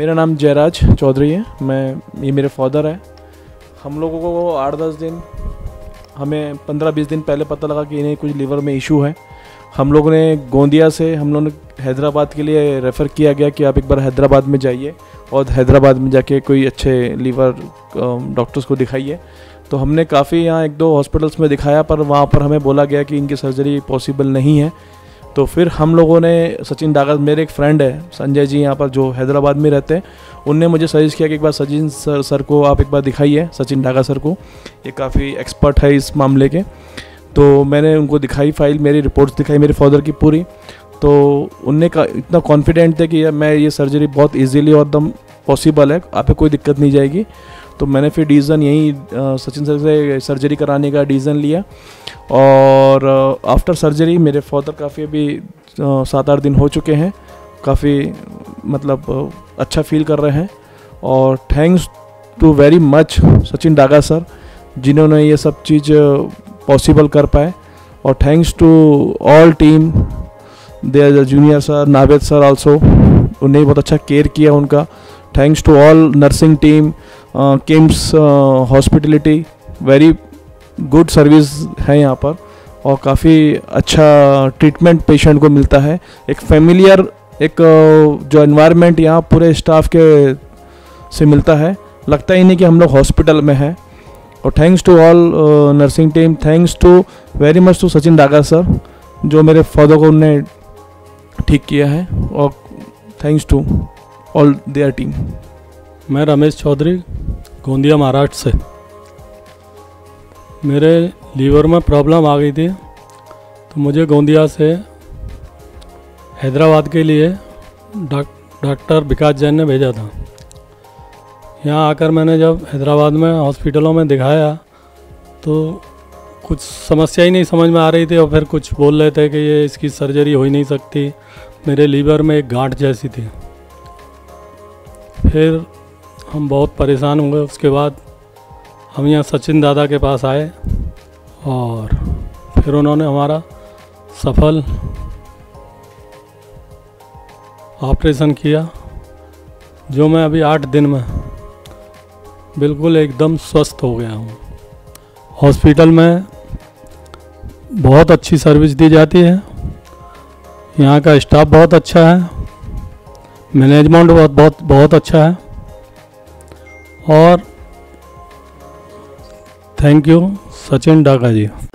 मेरा नाम जयराज चौधरी है। ये मेरे फादर है। हम लोगों को 8-10 दिन, हमें 15-20 दिन पहले पता लगा कि इन्हें कुछ लीवर में इशू है। हम लोगों ने गोंदिया से हम लोगों ने हैदराबाद के लिए रेफ़र किया गया कि आप एक बार हैदराबाद में जाइए और हैदराबाद में जाके कोई अच्छे लीवर डॉक्टर्स को दिखाइए। तो हमने काफ़ी यहाँ 1-2 हॉस्पिटल्स में दिखाया, पर वहाँ पर हमें बोला गया कि इनकी सर्जरी पॉसिबल नहीं है। तो फिर हम लोगों ने सचिन डागा, मेरे एक फ्रेंड है संजय जी यहाँ पर जो हैदराबाद में रहते हैं, उनने मुझे सजेस्ट किया कि एक बार सचिन सर को आप एक बार दिखाइए, सचिन डागा सर को, ये काफ़ी एक्सपर्ट है इस मामले के। तो मैंने उनको दिखाई फाइल, मेरी रिपोर्ट्स दिखाई मेरे फादर की पूरी। तो उनने इतना कॉन्फिडेंट थे कि मैं ये सर्जरी बहुत इजीली और एकदम पॉसिबल है, आप पे कोई दिक्कत नहीं जाएगी। तो मैंने फिर डिसीज़न यही सचिन सर से सर्जरी कराने का डिसीज़न लिया। और आफ्टर सर्जरी मेरे फादर काफ़ी अभी 7-8 दिन हो चुके हैं, काफ़ी मतलब अच्छा फील कर रहे हैं। और thanks to very much Sachin Daga sir, जिन्होंने ये सब चीज़ पॉसिबल कर पाए। और thanks to all team, their junior sir, Naved sir also, उन्हें बहुत अच्छा केयर किया उनका। Thanks to all nursing team, KIMS hospitality, very good service है यहाँ पर और काफ़ी अच्छा ट्रीटमेंट पेशेंट को मिलता है। एक फेमिलियर एक जो एनवायरनमेंट यहाँ पूरे स्टाफ के से मिलता है, लगता ही नहीं कि हम लोग हॉस्पिटल में हैं। और thanks to all nursing team, thanks to very much to Sachin Daga sir, जो मेरे फादर को उन्होंने ठीक किया है। और thanks to all their team. मैं रमेश चौधरी, गोंदिया महाराष्ट्र से। मेरे लीवर में प्रॉब्लम आ गई थी, तो मुझे गोंदिया से हैदराबाद के लिए डॉक्टर विकास जैन ने भेजा था। यहाँ आकर मैंने जब हैदराबाद में हॉस्पिटलों में दिखाया तो कुछ समस्या ही नहीं समझ में आ रही थी, और फिर कुछ बोल रहे थे कि ये इसकी सर्जरी हो ही नहीं सकती, मेरे लीवर में एक गांठ जैसी थी। फिर हम बहुत परेशान हुए। उसके बाद हम यहाँ सचिन दादा के पास आए और फिर उन्होंने हमारा सफल ऑपरेशन किया, जो मैं अभी 8 दिन में बिल्कुल एकदम स्वस्थ हो गया हूँ। हॉस्पिटल में बहुत अच्छी सर्विस दी जाती है, यहाँ का स्टाफ बहुत अच्छा है, मैनेजमेंट बहुत अच्छा है। और thank you Sachin Daga ji.